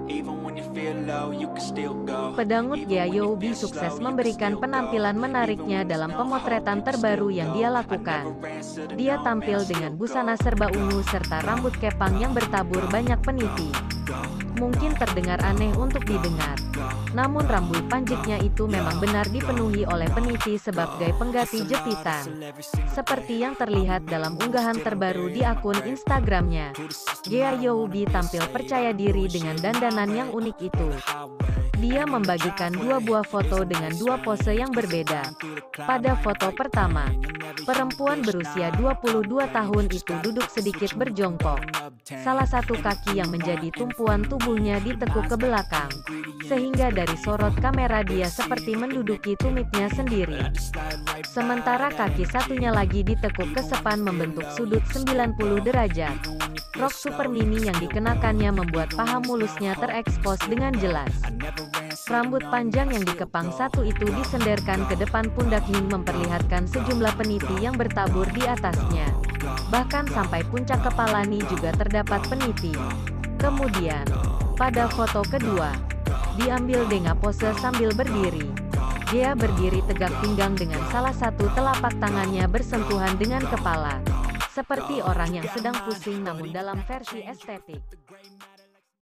Pedangdut Gea Youbi sukses memberikan penampilan menariknya dalam pemotretan terbaru yang dia lakukan. Dia tampil dengan busana serba ungu serta rambut kepang yang bertabur banyak peniti. Mungkin terdengar aneh untuk didengar, namun rambut panjangnya itu memang benar dipenuhi oleh peniti sebagai pengganti jepitan. Seperti yang terlihat dalam unggahan terbaru di akun Instagramnya, Gea Youbi tampil percaya diri dengan dandanan yang unik itu. Dia membagikan dua buah foto dengan dua pose yang berbeda. Pada foto pertama, perempuan berusia 22 tahun itu duduk sedikit berjongkok. Salah satu kaki yang menjadi tumpuan tubuhnya ditekuk ke belakang, sehingga dari sorot kamera dia seperti menduduki tumitnya sendiri. Sementara kaki satunya lagi ditekuk ke sepan membentuk sudut 90 derajat. Rok super mini yang dikenakannya membuat paha mulusnya terekspos dengan jelas. Rambut panjang yang dikepang satu itu disenderkan ke depan pundak hingga memperlihatkan sejumlah peniti yang bertabur di atasnya. Bahkan sampai puncak kepala Ni juga terdapat peniti. Kemudian, pada foto kedua, diambil dengan pose sambil berdiri. Gea berdiri tegak pinggang dengan salah satu telapak tangannya bersentuhan dengan kepala. Seperti orang yang sedang pusing namun dalam versi estetik.